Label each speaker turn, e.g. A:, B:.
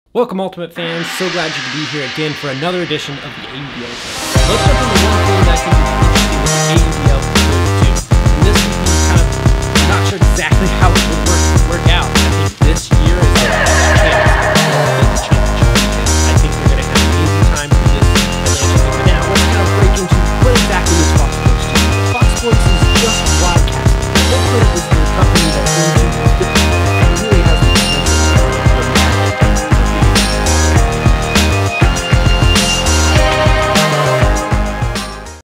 A: Welcome, Ultimate fans. So glad you could be here again for another edition of the AUDL. Let's jump into one thing that I think is interesting with the AUDL.